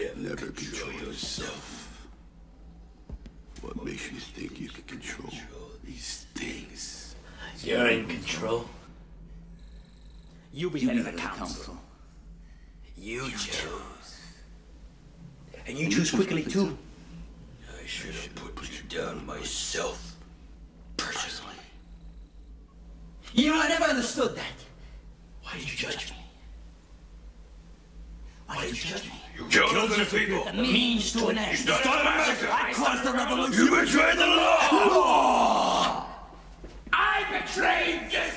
never control yourself. What makes you think you can control these things? You're in control. You be head of the council. You chose. And you choose quickly, too. I should have put you down myself, personally. You know, I never understood that. Why did you judge me? Why did you judge me? You killed other people. The means to an end. You started a massacre. I caused the revolution. You betrayed the law. I betrayed this